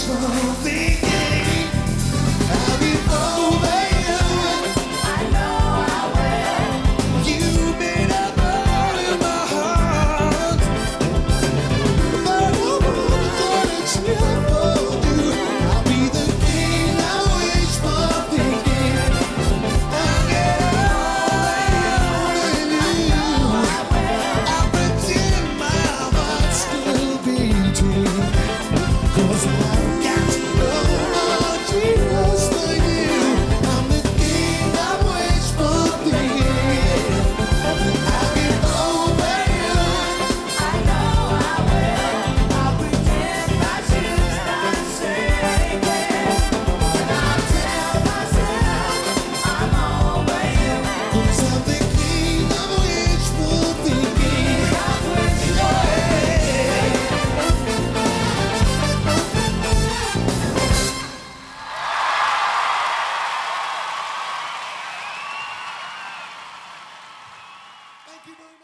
wishful thinking. I'll be over you. I know I will. You made a hole in my heart, but I wanna chill for you. I'll be the king of wishful thinking. I'll get over you. I'll pretend my heart's still beating, 'cause I've got no more tears for you. I'm the king of wishful thinking. I'll get over you. I know I will. I'll pretend my shoes not shaking, and I'll tell myself I'm over you. 'Cause I'm the king of wishful thinking. Thank you very much.